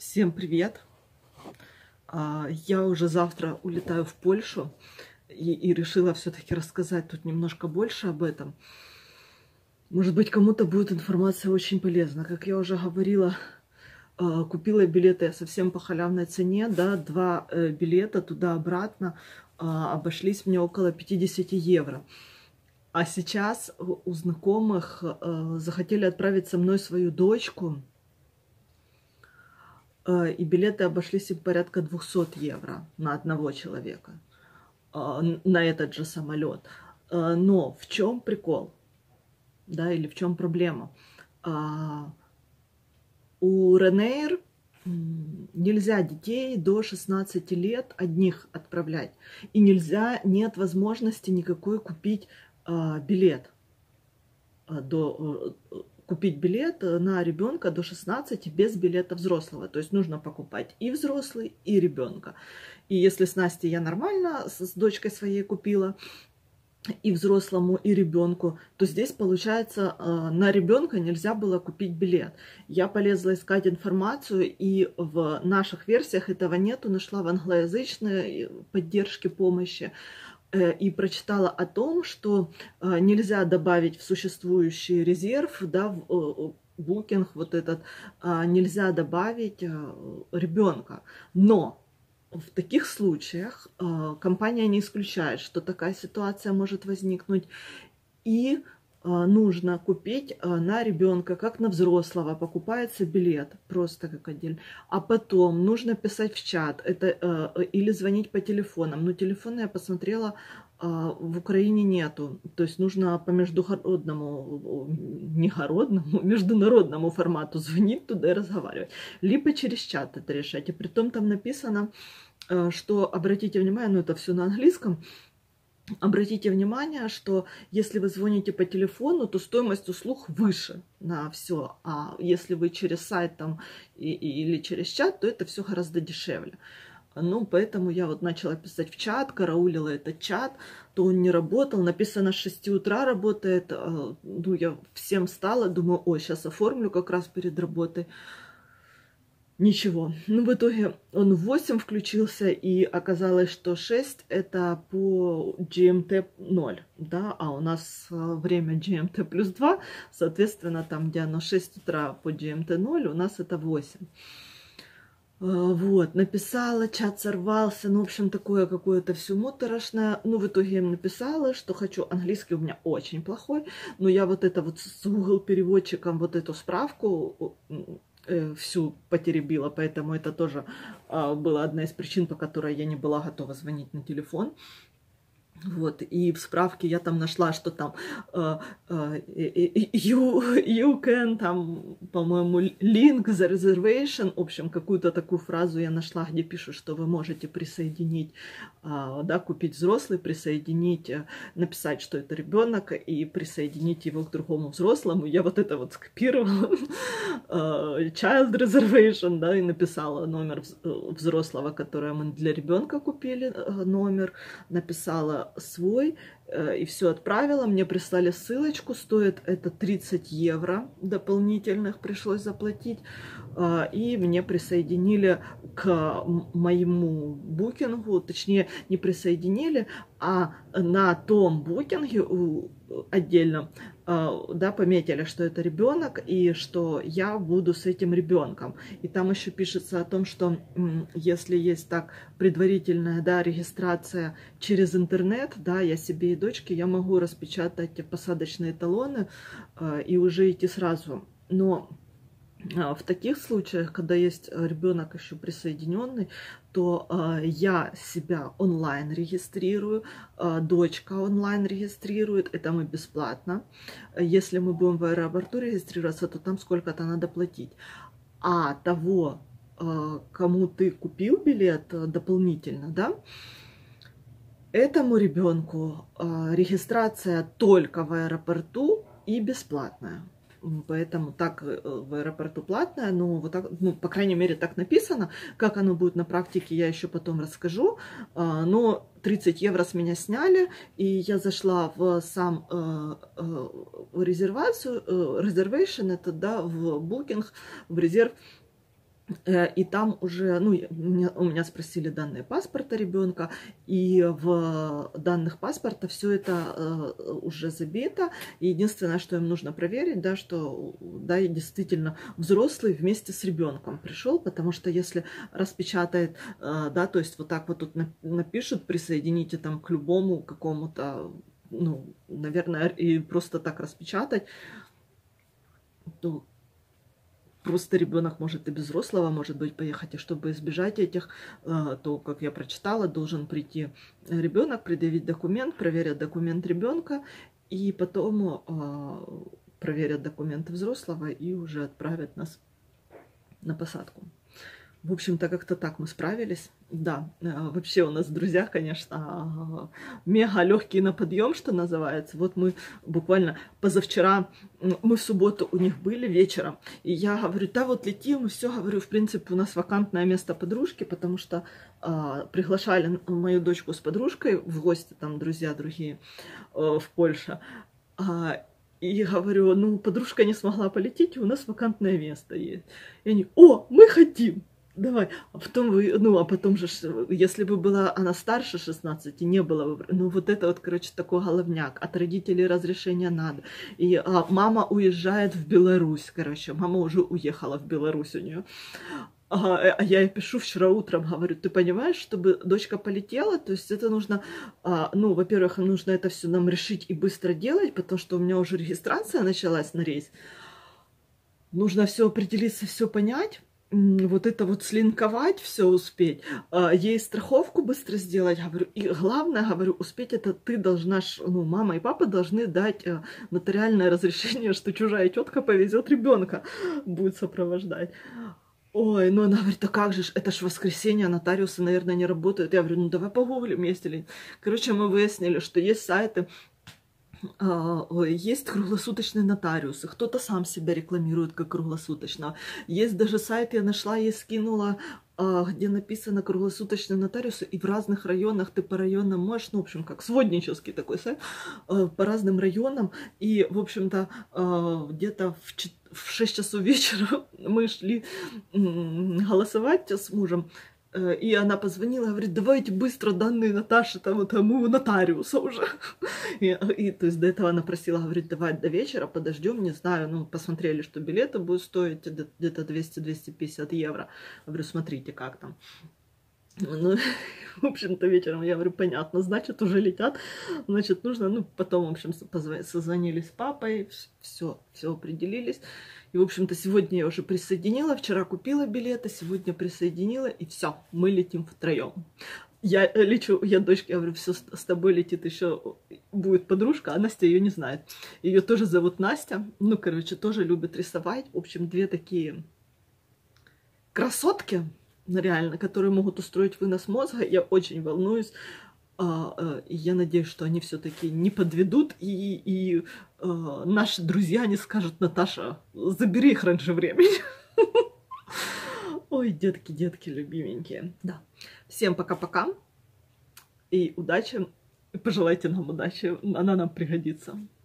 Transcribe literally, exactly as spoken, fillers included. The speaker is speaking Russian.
Всем привет! Я уже завтра улетаю в Польшу и, и решила все-таки рассказать тут немножко больше об этом. Может быть, кому-то будет информация очень полезна. Как я уже говорила, купила билеты я совсем по халявной цене, да, два билета туда-обратно обошлись мне около пятидесяти евро. А сейчас у знакомых захотели отправить со мной свою дочку, и билеты обошлись им порядка двухсот евро на одного человека, на этот же самолет. Но в чем прикол, да, или в чем проблема? У Ryanair нельзя детей до шестнадцати лет одних отправлять, и нельзя, нет возможности никакой купить билет до купить билет на ребенка до шестнадцати без билета взрослого. То есть нужно покупать и взрослый, и ребенка. И если с Настей я нормально с дочкой своей купила и взрослому, и ребенку, то здесь, получается, на ребенка нельзя было купить билет. Я полезла искать информацию, и в наших версиях этого нету. Нашла в англоязычной поддержке помощи и прочитала о том, что нельзя добавить в существующий резерв, да, в букинг вот этот, нельзя добавить ребенка. Но в таких случаях компания не исключает, что такая ситуация может возникнуть, и нужно купить на ребенка, как на взрослого, покупается билет просто как отдельно, а потом нужно писать в чат это, или звонить по телефонам. Но телефона я посмотрела, в Украине нету, то есть нужно по международному, негородному, международному формату звонить туда и разговаривать, либо через чат это решать. И притом там написано, что, обратите внимание, ну это все на английском, обратите внимание, что если вы звоните по телефону, то стоимость услуг выше на все. А если вы через сайт там и, и, или через чат, то это все гораздо дешевле. Ну, поэтому я вот начала писать в чат, караулила этот чат, то он не работал. Написано, с шести утра работает. Ну, я всем встала, думаю, ой, сейчас оформлю как раз перед работой. Ничего. Ну, в итоге он в восемь включился, и оказалось, что шесть это по джи эм ти ноль, да, а у нас время джи эм ти плюс два, соответственно, там, где оно шесть утра по джи эм ти ноль, у нас это восемь. Вот, написала, чат сорвался, ну, в общем, такое какое-то все муторошное. Ну, в итоге я им написала, что хочу. Английский у меня очень плохой, но я вот это вот с Google переводчиком, вот эту справку всю потеребила, поэтому это тоже а, была одна из причин, по которой я не была готова звонить на телефон. Вот, и в справке я там нашла, что там uh, uh, you, you can, там, по-моему, link the reservation, в общем, какую-то такую фразу я нашла, где пишут, что вы можете присоединить, uh, да, купить взрослый, присоединить, uh, написать, что это ребенок, и присоединить его к другому взрослому. Я вот это вот скопировала, uh, child reservation, да, и написала номер взрослого, который мы для ребенка купили, номер, написала свой и все отправила. Мне прислали ссылочку, стоит это тридцать евро дополнительных пришлось заплатить, и мне присоединили к моему букингу, точнее не присоединили, а на том букинге отдельно, да, пометили, что это ребенок и что я буду с этим ребенком. И там еще пишется о том, что если есть так предварительная, да, регистрация через интернет, да, я себе и дочке, я могу распечатать посадочные талоны и уже идти сразу. Но в таких случаях, когда есть ребенок еще присоединенный, то э, я себя онлайн регистрирую, э, дочка онлайн регистрирует, это мы бесплатно. Если мы будем в аэропорту регистрироваться, то там сколько-то надо платить. А того, э, кому ты купил билет дополнительно, да, этому ребенку э, регистрация только в аэропорту и бесплатная. Поэтому так в аэропорту платное, но вот так, ну, по крайней мере, так написано. Как оно будет на практике, я еще потом расскажу. Но тридцать евро с меня сняли, и я зашла в сам резервацию, reservation, это, да, в букинг, в резерв. И там уже, ну, у меня, у меня спросили данные паспорта ребенка, и в данных паспорта все это э, уже забито. И единственное, что им нужно проверить, да, что да, и действительно взрослый вместе с ребенком пришел, потому что если распечатает, э, да, то есть вот так вот тут напишут, присоедините там к любому какому-то, ну, наверное, и просто так распечатать, то просто ребенок может и без взрослого, может быть, поехать. И чтобы избежать этих, то, как я прочитала, должен прийти ребенок, предъявить документ, проверят документ ребенка, и потом проверят документы взрослого и уже отправят нас на посадку. В общем-то, как-то так мы справились. Да, вообще у нас друзья, конечно, мега легкие на подъем, что называется. Вот мы буквально позавчера, мы в субботу у них были вечером, и я говорю, да, вот летим, и все, говорю, в принципе, у нас вакантное место подружки, потому что а, приглашали мою дочку с подружкой в гости, там друзья другие а, в Польше. А, и говорю, ну, подружка не смогла полететь, и у нас вакантное место есть. И они, о, мы хотим! Давай, а потом вы, ну, а потом же, если бы была она старше шестнадцати, не было бы, ну, вот это вот, короче, такой головняк, от родителей разрешения надо. И а, мама уезжает в Беларусь, короче, мама уже уехала в Беларусь у нее. А, а я ей пишу вчера утром, говорю, ты понимаешь, чтобы дочка полетела, то есть это нужно, а, ну, во-первых, нужно это все нам решить и быстро делать, потому что у меня уже регистрация началась на рейс. Нужно все определиться, все понять. Вот это вот слинковать, все успеть, ей страховку быстро сделать, говорю, и главное, говорю, успеть это ты должна, ну, мама и папа должны дать нотариальное разрешение, что чужая тетка повезет ребенка, будет сопровождать. Ой, ну она говорит, а как же, это ж воскресенье, нотариусы, наверное, не работают. Я говорю, ну давай погуглим, есть ли. Короче, мы выяснили, что есть сайты, есть круглосуточные нотариусы, кто-то сам себя рекламирует как круглосуточного. Есть даже сайт, я нашла, я скинула, где написано круглосуточные нотариусы, и в разных районах ты по районам можешь, ну, в общем, как своднический такой сайт, по разным районам. И, в общем-то, где-то в шесть часов вечера мы шли голосовать с мужем. И она позвонила, говорит, давайте быстро данные Наташи, там, тому нотариуса уже. И, и, то есть до этого она просила, говорит, давай до вечера подождем, не знаю, ну, посмотрели, что билеты будут стоить где-то двести — двести пятьдесят евро. Я говорю, смотрите, как там. Ну, в общем-то, вечером я говорю, понятно, значит, уже летят, значит, нужно, ну, потом, в общем, созвонились с папой, все, все определились. И, в общем-то, сегодня я уже присоединила, вчера купила билеты, сегодня присоединила, и все, мы летим втроем. Я лечу, я дочке говорю, все, с тобой летит еще, будет подружка, а Настя ее не знает. Ее тоже зовут Настя, ну, короче, тоже любит рисовать. В общем, две такие красотки, реально, которые могут устроить вынос мозга. Я очень волнуюсь. И я надеюсь, что они все-таки не подведут, и, и э, наши друзья не скажут, Наташа, забери их раньше времени. Ой, детки, детки, любименькие. Да. Всем пока-пока и удачи. И пожелайте нам удачи, она нам пригодится.